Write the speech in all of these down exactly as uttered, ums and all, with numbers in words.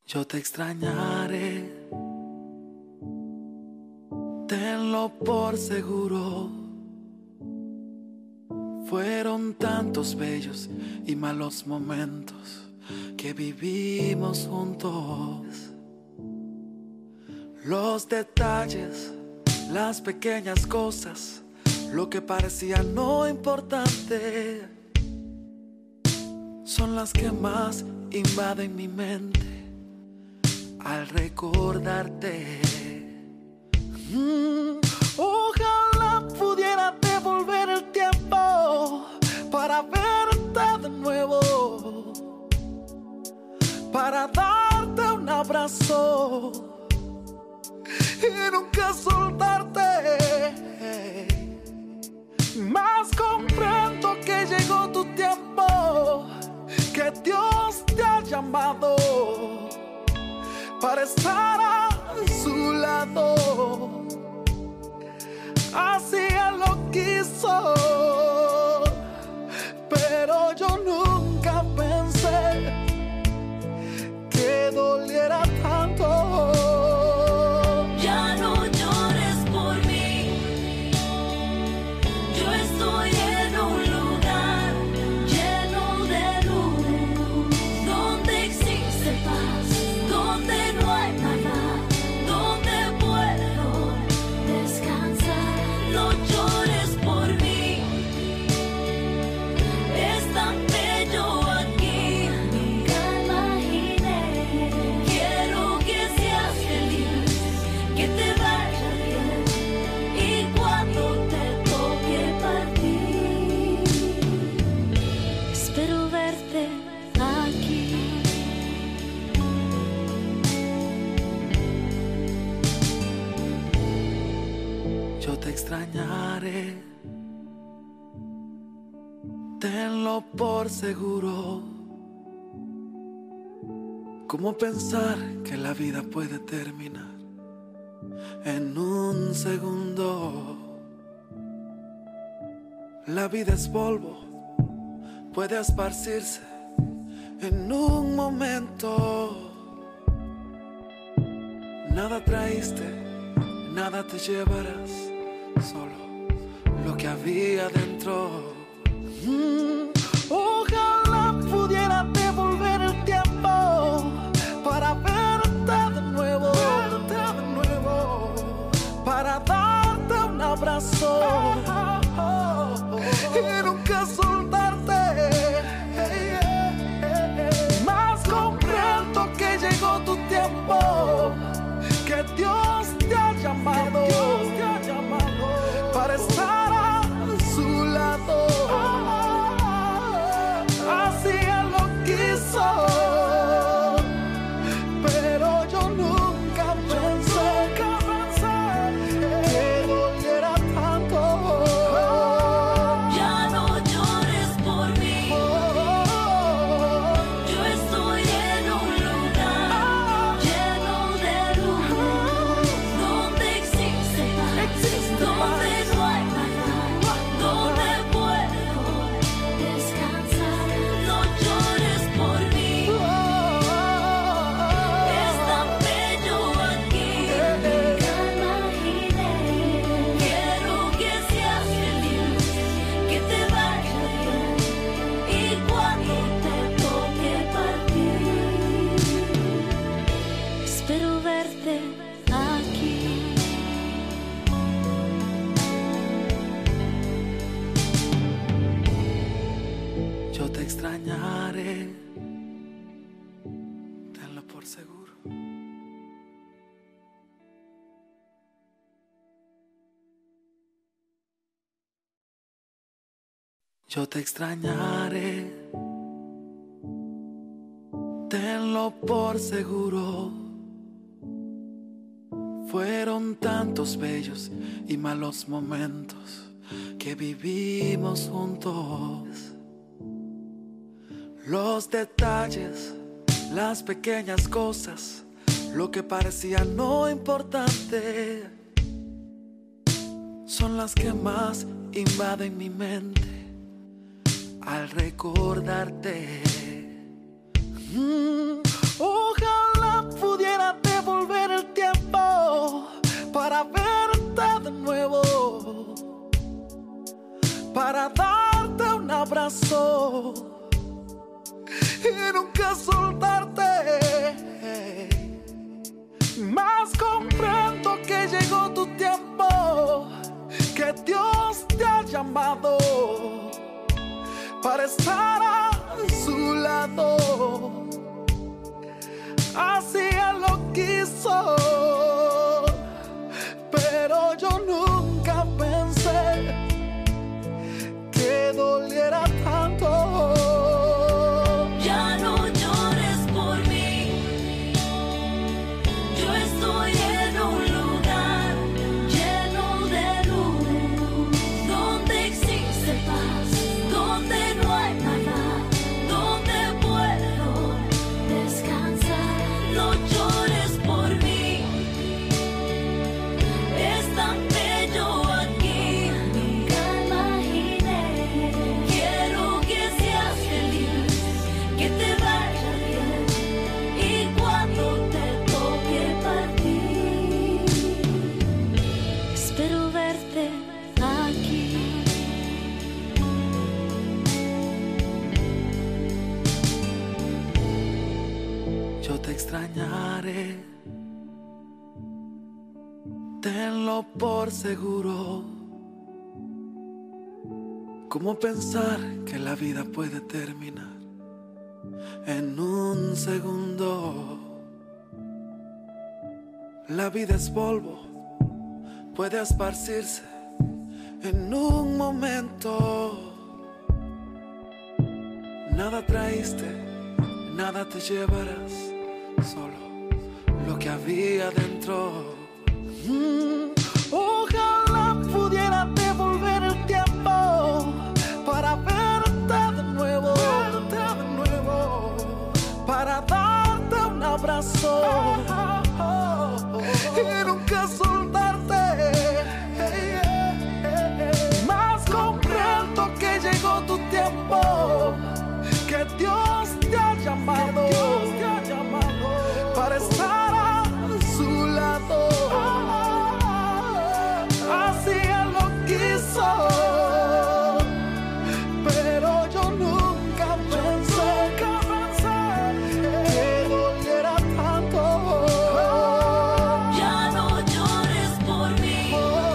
Yo te extrañaré, tenlo por seguro. Fueron tantos bellos y malos momentos que vivimos juntos. Los detalles, las pequeñas cosas, lo que parecía no importante, son las que más invaden mi mente al recordarte. Mm, ojalá pudiera devolver el tiempo para verte de nuevo, para darte un abrazo y nunca soltarte. Mas comprendo que llegó tu tiempo, que Dios te ha llamado para estar a su lado. Así Él lo quiso, pero yo nunca pensé que doliera tanto. Ya no llores por mí, yo estoy en un lugar lleno de luz, donde existe paz, donde no hay maldad, donde puedo descansar. No llores por mí, es tan bello aquí, nunca imaginé. Quiero que seas feliz, que te vaya bien, y cuando te toque partir, espero verte aquí. Yo te extrañaré, tenlo por seguro. ¿Cómo pensar que la vida puede terminar en un segundo? La vida es polvo, puede esparcirse en un momento. Nada traíste, nada te llevarás, solo lo que había dentro. Mm, ojalá pudiera devolver el tiempo para verte de nuevo, verte de nuevo, para darte un abrazo y nunca soltarte. Mas comprendo que llegó tu tiempo, que Dios te ha llamado, Dios te ha llamado para estar a su lado. Así Él lo quiso, pero yo nunca pensé que doliera tanto. Ya no llores por mí, yo estoy en un lugar lleno de luz, donde existe paz, donde no hay maldad, donde puedo descansar. No llores por mí, es tan bello aquí, nunca imaginé. Quiero que seas feliz, que te vaya bien, y cuando te toque partir, espero verte aquí. Yo te extrañaré, tenlo por seguro. Yo te extrañaré, tenlo por seguro. Fueron tantos bellos y malos momentos que vivimos juntos. Los detalles, las pequeñas cosas, lo que parecía no importante, son las que más invaden mi mente al recordarte. Mm, ojalá abrazo y nunca soltarte. Mas comprendo que llegó tu tiempo, que Dios te ha llamado para estar a su lado. Así Él lo quiso, pero yo nunca pensé que doliera tanto. Ya no llores por mí, yo estoy en un lugar lleno de luz, donde existe paz, donde no hay nada, donde puedo descansar. No llores por mí, es tan bello aquí, nunca imaginé. Quiero que seas feliz, que te vaya bien, y cuando te toque partir, espero verte aquí. Yo te extrañaré, tenlo por seguro. ¿Cómo pensar que la vida puede terminar en un segundo? La vida es polvo, puede esparcirse en un momento. Nada traíste, nada te llevarás, solo lo que había dentro. Mm, ojalá pudiera devolver el tiempo para verte de nuevo, verte de nuevo, para darte un abrazo y nunca soltarte. Mas comprendo que llegó tu tiempo, que Dios te ha llamado, te ha llamado para estar a su lado. Así Él lo quiso, pero yo nunca pensé, nunca pensé que doliera tanto. Ya no llores por mí,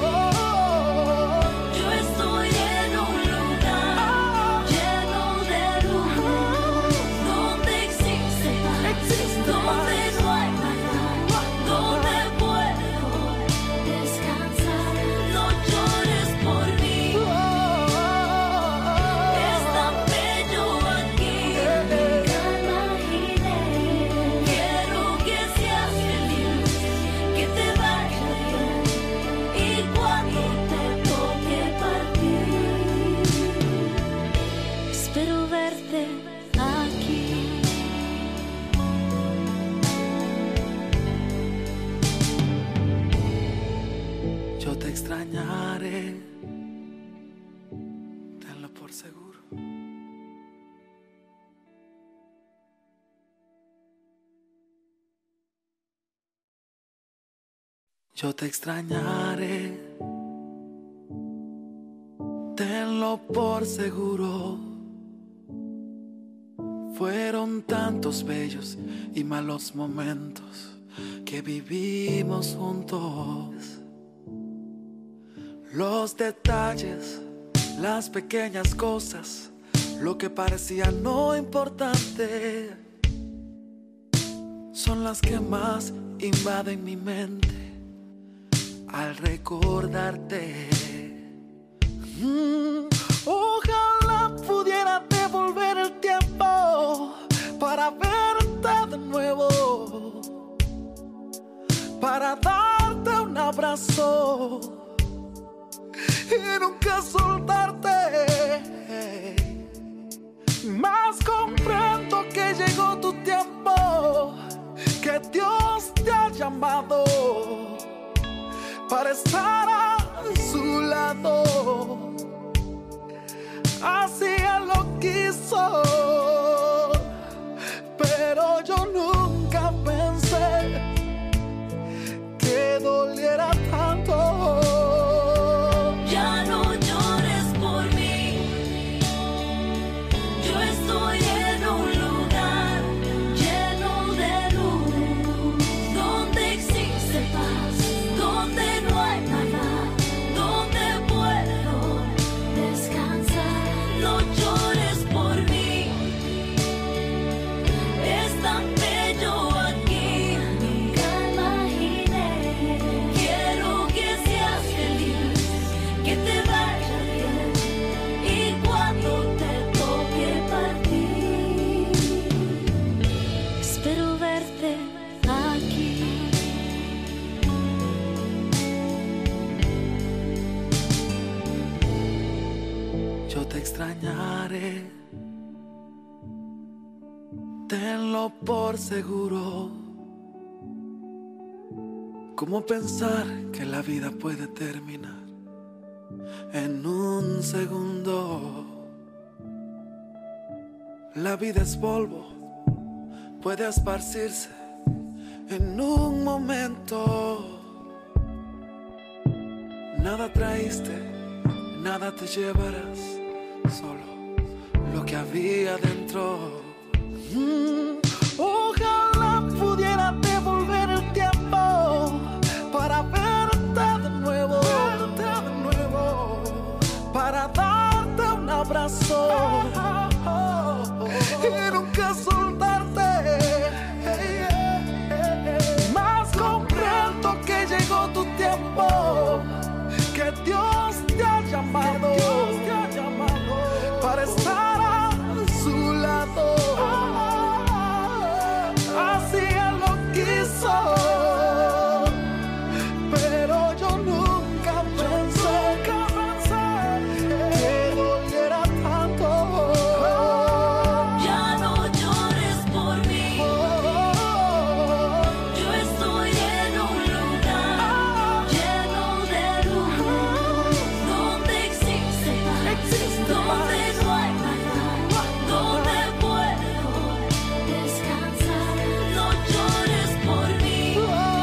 yo estoy en un lugar lleno de luz, donde existe paz, donde no hay nada, donde puedo descansar. No llores por mí, es tan bello aquí, nunca imaginé. Quiero que seas feliz, que te vaya bien, y cuando te toque partir, espero verte aquí. Yo te extrañaré, tenlo por seguro. Yo te extrañaré, tenlo por seguro. Fueron tantos bellos y malos momentos que vivimos juntos. Los detalles, las pequeñas cosas, lo que parecía no importante, son las que más invaden mi mente al recordarte. Mm, ojalá pudiera devolver el tiempo para verte de nuevo, para darte un abrazo y nunca soltarte. Mas comprendo que llegó tu tiempo, que Dios te ha llamado para estar a su lado. Así Él lo quiso, pero yo nunca pensé que doliera tanto. Ya no llores por mí, verte aquí. Yo te extrañaré, tenlo por seguro. ¿Cómo pensar que la vida puede terminar en un segundo? La vida es polvo, puede esparcirse en un momento. Nada traíste, nada te llevarás, solo lo que había dentro. Mm, ojalá pudiera devolver el tiempo para verte de nuevo, verte de nuevo, para darte un abrazo y nunca soltarte. Más comprendo que llegó tu tiempo, que Dios te ha llamado, Dios te ha llamado para estar a su lado. Así Él lo quiso, pero yo nunca pensé que doliera tanto. Ya no llores por mí. Yo estoy en un lugar lleno de luz, donde existe paz, donde no hay maldad, donde puedo descansar. No llores por mí.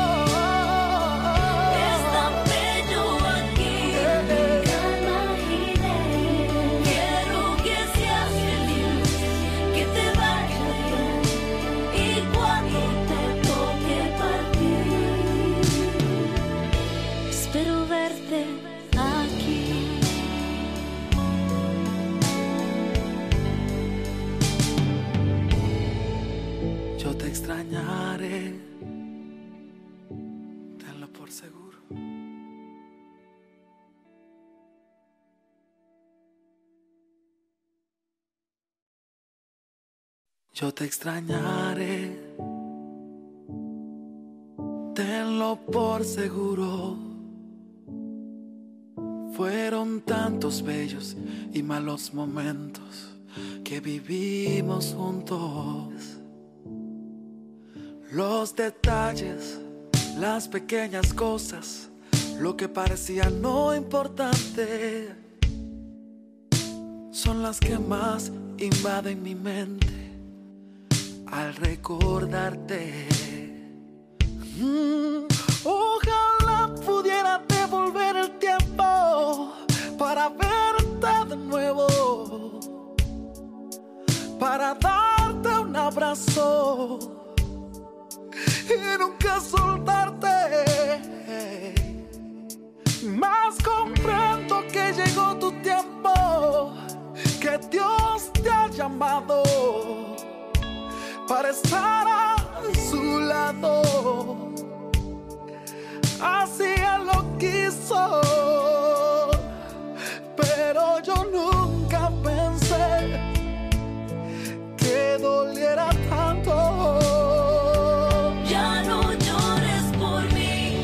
Es tan bello aquí, calma y ley. Quiero que seas feliz, que te vaya bien, y cuando te toque partir, espero verte aquí. Yo te extrañaré, tenlo por seguro. Yo te extrañaré, tenlo por seguro. Fueron tantos bellos y malos momentos que vivimos juntos. Los detalles, las pequeñas cosas, lo que parecía no importante, son las que más invaden mi mente al recordarte. Mm, ojalá pudiera devolver el tiempo para verte de nuevo, para darte un abrazo y nunca soltarte. Más comprendo que llegó tu tiempo, que Dios te ha llamado para estar a su lado. Así Él lo quiso, pero yo nunca pensé que doliera tanto. Ya no llores por mí.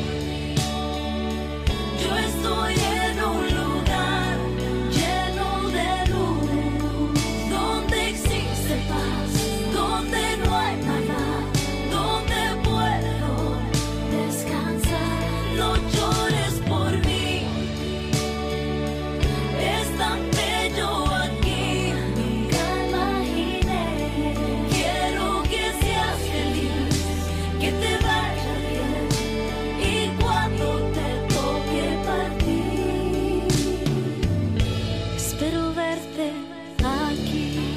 Yo estoy en un lugar lleno de luz, donde existe paz, donde no hay maldad, donde puedo descansar. No llores por mí. Es tan bello aquí, calma y ley. Quiero que seas feliz, que te vaya bien, y cuando te toque partir, espero verte aquí.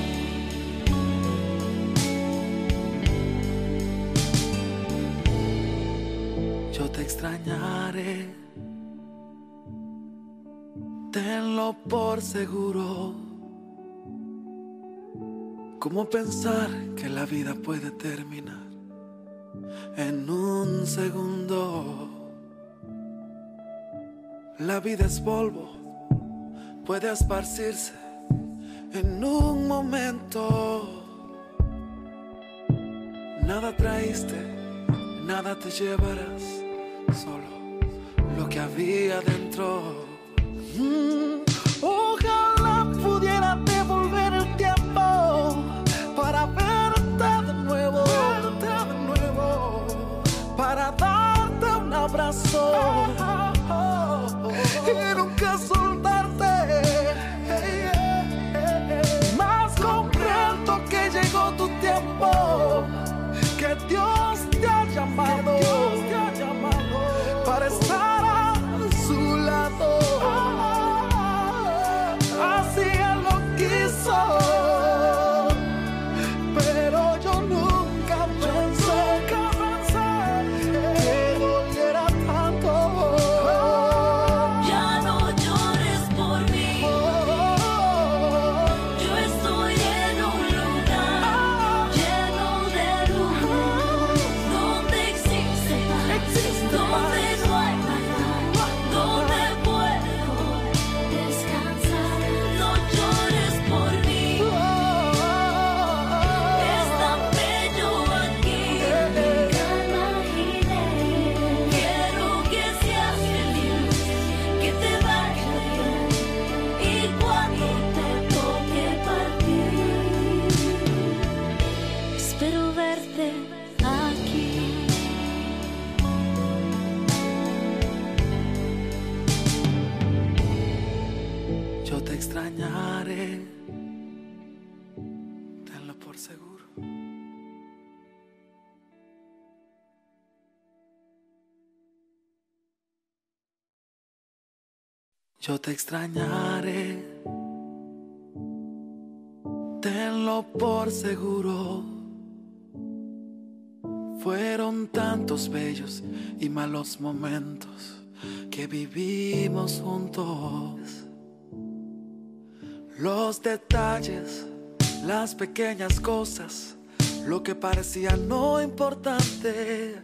Yo te extrañaré, tenlo por seguro. ¿Cómo pensar que la vida puede terminar en un segundo? La vida es polvo, puede esparcirse en un momento. Nada traíste, nada te llevarás, solo lo que había dentro. Mm, ojalá pudiera devolver el tiempo para verte de nuevo, verte de nuevo, para darte un abrazo y nunca soltarte. Más comprendo que llegó tu tiempo, que Dios te ha llamado, Dios te ha llamado para estar a su lado. Así Él lo quiso, pero yo nunca pensé que doliera tanto. Ya no llores por mí, yo estoy en un lugar lleno de luz, donde existe paz, donde no hay maldad, donde puedo descansar. No llores por mí, es tan bello aquí, nunca imaginé. Quiero que seas feliz, que te vaya bien, y cuando te toque partir, espero verte aquí. Yo te extrañaré, tenlo por seguro. Yo te extrañaré, tenlo por seguro. Fueron tantos bellos y malos momentos que vivimos juntos. Los detalles, las pequeñas cosas, lo que parecía no importante,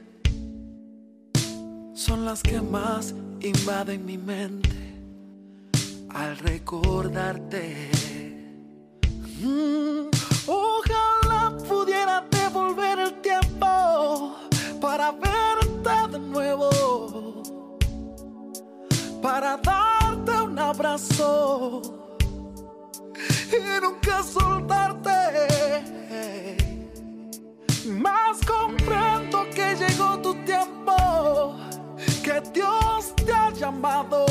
son las que más invaden mi mente al recordarte. Mm, ojalá pudiera devolver el tiempo para verte de nuevo, para darte un abrazo y nunca soltarte. Más comprendo que llegó tu tiempo, que Dios te ha llamado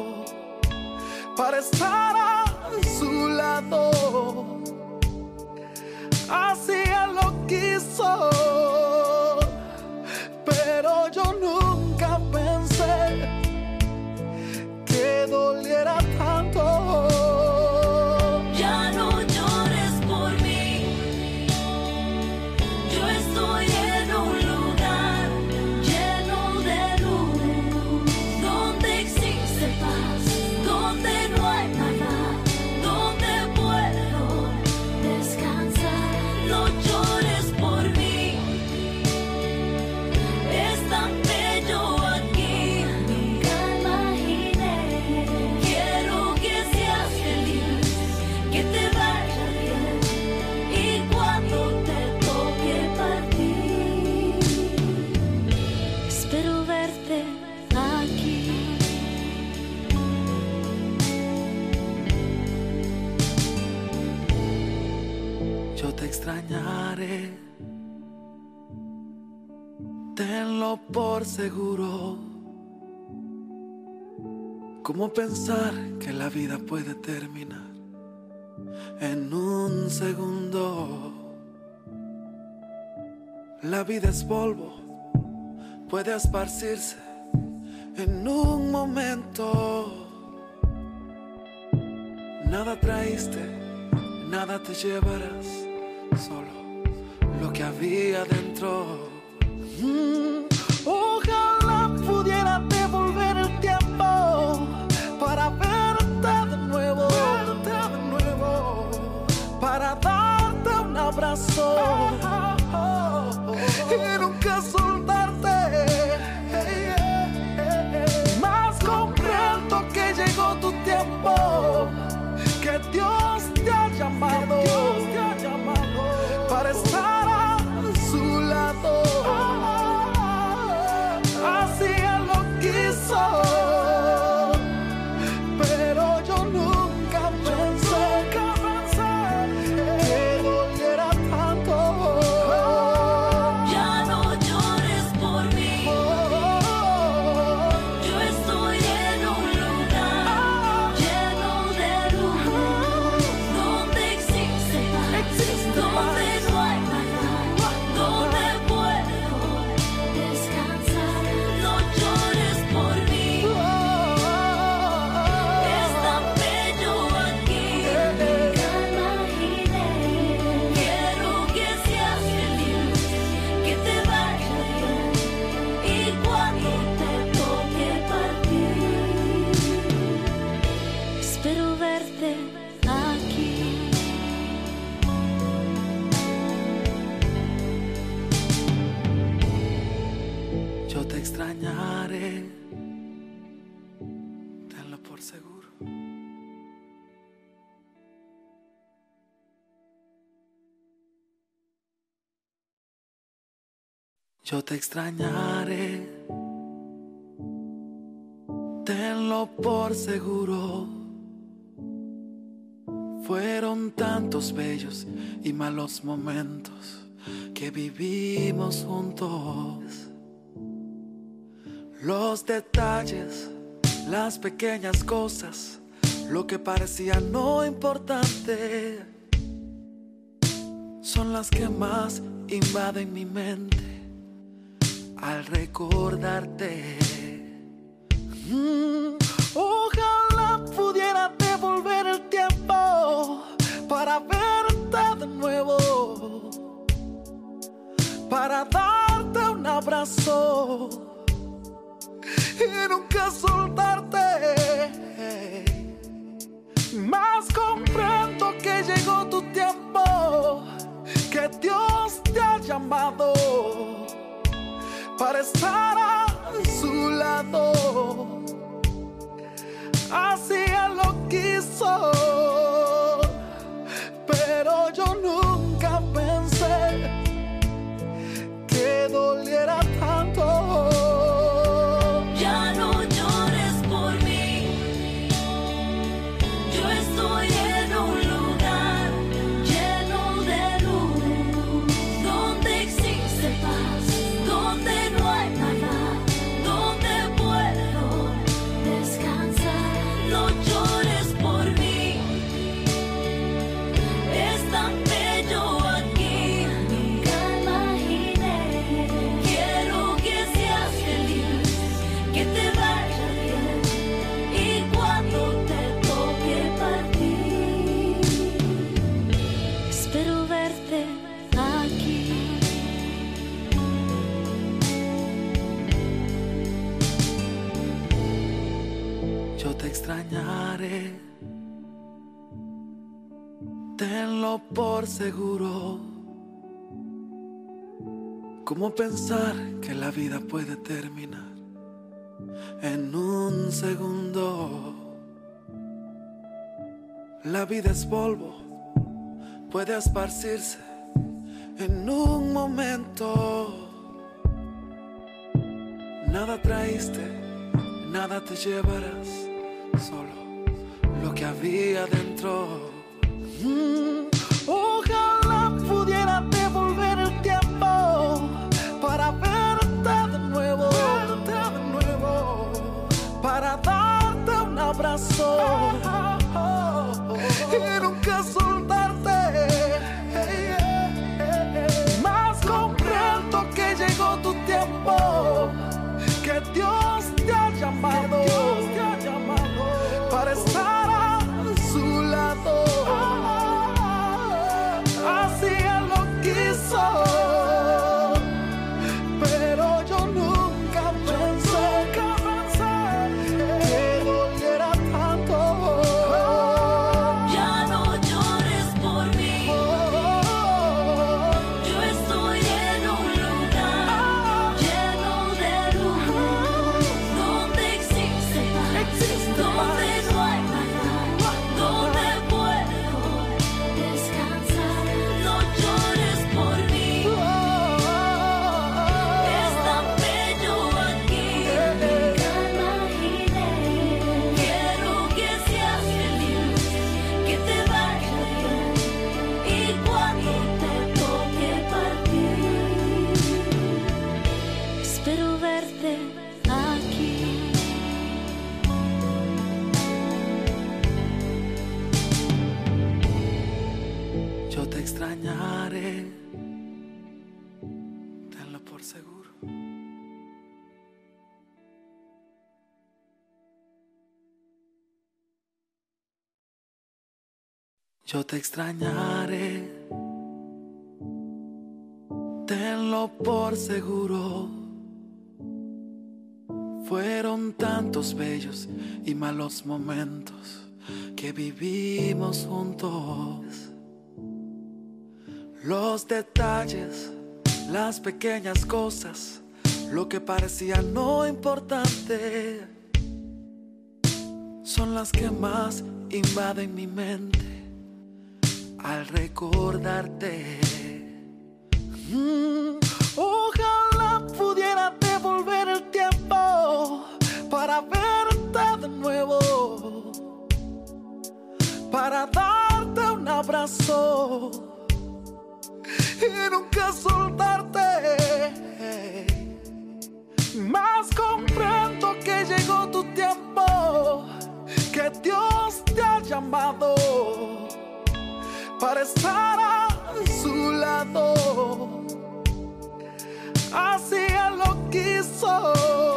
para estar a su lado. Así Él lo quiso, pero yo nunca pensé que doliera tanto. Ya no llores por mí, yo estoy en un lugar lleno de luz, donde existe paz, donde no hay maldad, donde puedo descansar. No llores por mí, es tan bello aquí, nunca imaginé. Quiero que seas feliz, que te vaya bien, y cuando te toque partir, espero verte aquí. Yo te extrañaré, tenlo por seguro. ¿Cómo pensar que la vida puede terminar en un segundo? La vida es polvo, puede esparcirse en un momento. Nada traíste, nada te llevarás, solo lo que había dentro. Mm, ojalá pudiera devolver el tiempo para verte de nuevo, verte de nuevo, para darte un abrazo y nunca soltarte. Más comprendo que llegó tu tiempo, que Dios te ha llamado, Dios te ha llamado para estar a su lado. Yo te extrañaré, tenlo por seguro. Yo te extrañaré, tenlo por seguro. Fueron tantos bellos y malos momentos que vivimos juntos. Los detalles, las pequeñas cosas, lo que parecía no importante, son las que más invaden mi mente al recordarte. Mm, ojalá pudiera devolver el tiempo para verte de nuevo, para darte un abrazo y nunca soltarte. Mas comprendo que llegó tu tiempo, que Dios te ha llamado para estar a su lado. Así Él lo quiso, pero yo nunca pensé que doliera tanto. Ya no llores por mí, yo estoy en un lugar lleno de luz, donde existe paz, donde no hay nada, donde puedo descansar. No llores por mí, es tan bello aquí, nunca imaginé. Quiero que seas feliz, que te vaya bien, y cuando te toque partir, espero verte aquí. Yo te extrañaré, tenlo por seguro. ¿Cómo pensar que la vida puede terminar en un segundo? La vida es polvo, puede esparcirse en un momento. Nada traíste, nada te llevarás, solo lo que había dentro. Mm, ojalá pudiera devolver el tiempo para verte de nuevo, verte de nuevo, para darte un abrazo y nunca soltarte. Mas comprendo que llegó tu tiempo, que Dios te ha llamado, Dios te ha llamado para estar a su lado. Así Él lo quiso, pero yo nunca pensé que doliera tanto. Ya no llores por mí, yo estoy en un lugar lleno de luz, donde existe paz, donde no hay nada, donde puedo descansar. No llores por mí, es tan bello aquí, nunca imaginé. Quiero que seas feliz, que te vaya bien, y cuando te toque partir, espero verte aquí. Yo te extrañaré, tenlo por seguro. Yo te extrañaré, tenlo por seguro. Fueron tantos bellos y malos momentos que vivimos juntos. Los detalles, las pequeñas cosas, Lo que parecía no importante son las que más invaden mi mente al recordarte. Mm, ojalá pudiera devolver el tiempo para verte de nuevo, para darte un abrazo y nunca soltarte. Mas comprendo que llegó tu tiempo, que Dios te ha llamado para estar a su lado. Así Él lo quiso,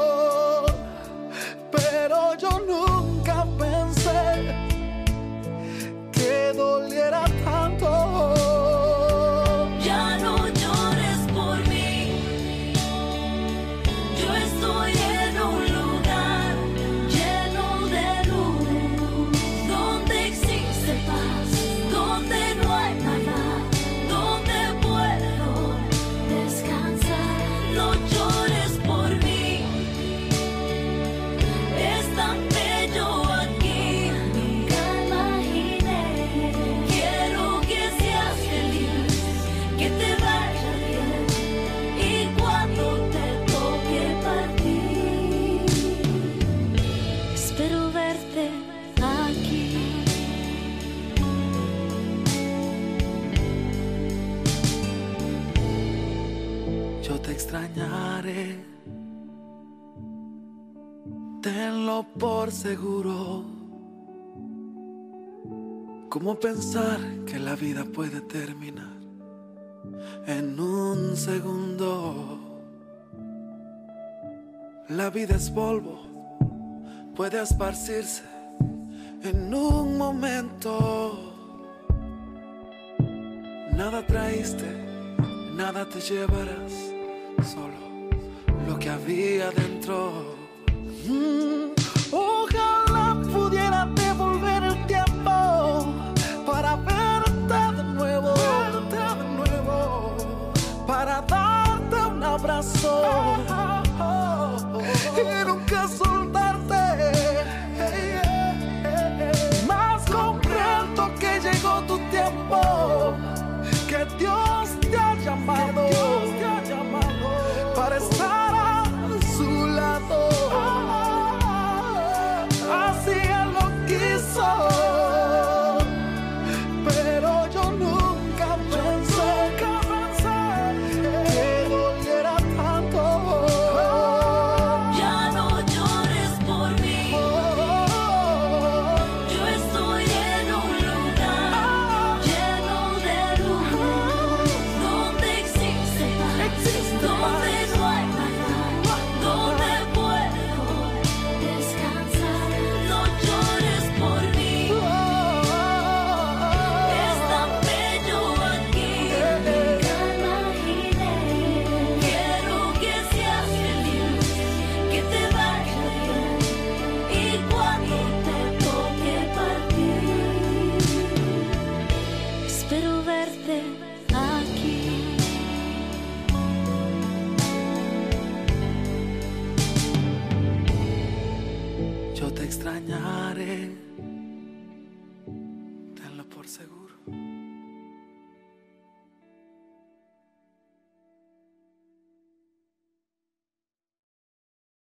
pero yo nunca pensé que doliera tanto. Ya no llores por mí, yo estoy en un lugar lleno de luz, donde existe paz, donde no hay maldad, donde puedo descansar. No llores por mí, es tan bello aquí, nunca imaginé. Quiero que seas feliz, que te vaya bien, y cuando te toque partir, espero verte aquí. Yo te extrañaré, tenlo por seguro. ¿Cómo pensar que la vida puede terminar en un segundo? La vida es polvo, puede esparcirse en un momento. Nada traíste, nada te llevarás, solo lo que había dentro. Mm, ojalá pudiera devolver el tiempo para verte de nuevo, verte de nuevo, para darte un abrazo y nunca soltarte. Mas comprendo que llegó tu tiempo, que Dios te ha llamado, Dios te ha llamado para estar a su lado. Así Él lo quiso, pero yo nunca pensé que doliera tanto. Ya no llores por mí, yo estoy en un lugar lleno de luz, donde existe paz, donde no hay maldad, donde puedo descansar. No llores por mí, es tan bello aquí, nunca imaginé. Quiero que seas feliz, que te vaya bien, y cuando te toque partir, espero verte aquí. Yo te extrañaré,